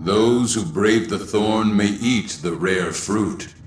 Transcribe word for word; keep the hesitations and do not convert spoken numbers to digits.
Those who brave the thorn may eat the rare fruit.